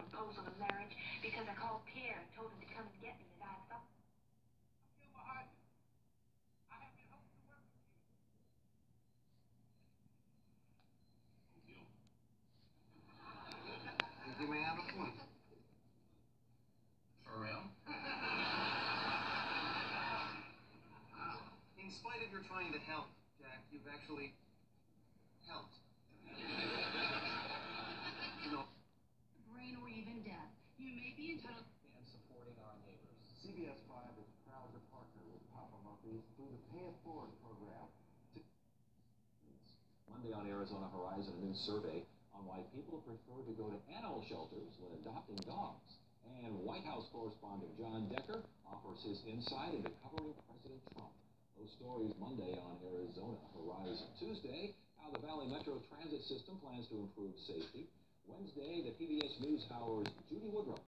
proposal of marriage because I called Pierre and told him to come and get me, and I thought... You may have a point. For real? In spite of your trying to help, Jack, you've actually helped. No. Brain or even death. You may be entitled... And supporting our neighbors. CBS 5 is proud to partner with Papa Murphy's through the Pay It Forward program. Monday on Arizona Horizon, a new survey on why people prefer to go to animal shelters when adopting dogs. And White House correspondent John Decker offers his insight into covering President Trump. Those stories Monday on Arizona Horizon. Tuesday, how the Valley Metro Transit System plans to improve safety. Wednesday, the PBS NewsHour's Judy Woodruff.